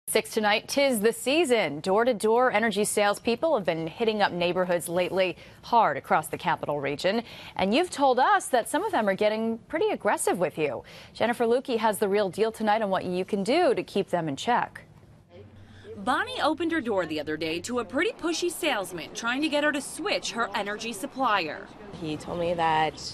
6 tonight, 'tis the season. Door-to-door energy salespeople have been hitting up neighborhoods lately hard across the capital region. And you've told us that some of them are getting pretty aggressive with you. Jennifer Lukey has the real deal tonight on what you can do to keep them in check. Bonnie opened her door the other day to a pretty pushy salesman trying to get her to switch her energy supplier. He told me that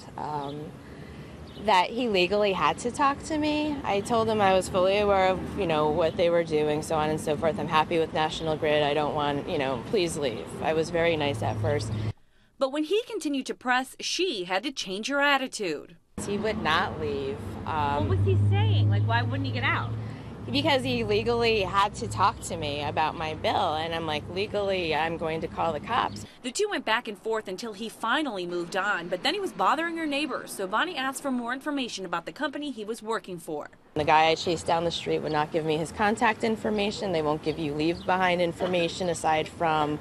he legally had to talk to me. I told him I was fully aware of, what they were doing, so on and so forth. I'm happy with National Grid. I don't want, please leave. I was very nice at first. But when he continued to press, she had to change her attitude. He would not leave. What was he saying? Why wouldn't he get out? Because he legally had to talk to me about my bill, and I'm like, legally, I'm going to call the cops. The two went back and forth until he finally moved on, but then he was bothering her neighbors, so Bonnie asked for more information about the company he was working for. The guy I chased down the street would not give me his contact information. They won't give you leave behind information aside from,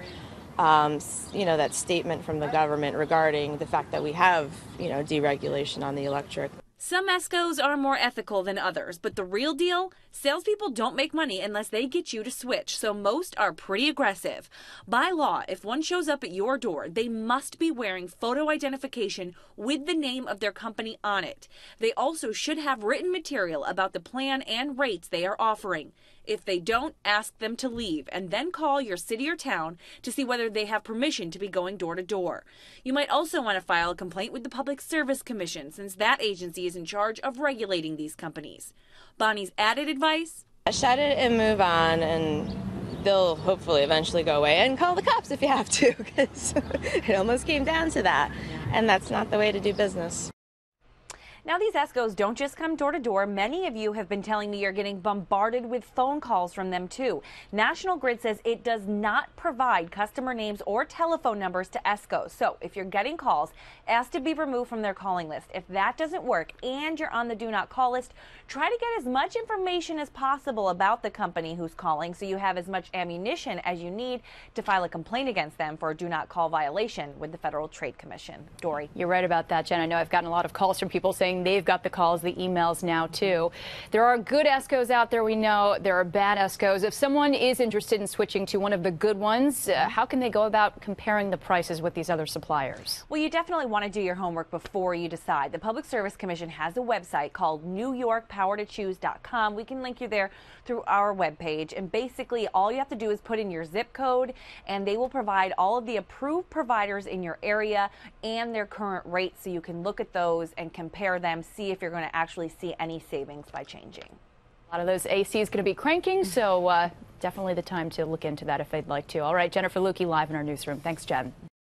that statement from the government regarding the fact that we have, deregulation on the electric. Some ESCOs are more ethical than others, but the real deal? Salespeople don't make money unless they get you to switch, so most are pretty aggressive. By law, if one shows up at your door, they must be wearing photo identification with the name of their company on it. They also should have written material about the plan and rates they are offering. If they don't, ask them to leave and then call your city or town to see whether they have permission to be going door to door. You might also want to file a complaint with the Public Service Commission, since that agency is in charge of regulating these companies. Bonnie's added advice? Shut it and move on, and they'll hopefully eventually go away, and call the cops if you have to, because it almost came down to that, and that's not the way to do business. Now, these ESCOs don't just come door to door. Many of you have been telling me you're getting bombarded with phone calls from them, too. National Grid says it does not provide customer names or telephone numbers to ESCOs. So if you're getting calls, ask to be removed from their calling list. If that doesn't work and you're on the do not call list, try to get as much information as possible about the company who's calling, so you have as much ammunition as you need to file a complaint against them for a do not call violation with the Federal Trade Commission. Dory. You're right about that, Jen. I know I've gotten a lot of calls from people saying they've got the calls, the emails now, too. There are good ESCOs out there, we know. There are bad ESCOs. If someone is interested in switching to one of the good ones, how can they go about comparing the prices with these other suppliers? Well, you definitely want to do your homework before you decide. The Public Service Commission has a website called NewYorkPowerToChoose.com. We can link you there through our webpage. And basically, all you have to do is put in your zip code, and they will provide all of the approved providers in your area and their current rates, so you can look at those and compare them, see if you're going to actually see any savings by changing. A lot of those AC is going to be cranking, so definitely the time to look into that if they'd like to. All right, Jennifer Lukey live in our newsroom. Thanks, Jen.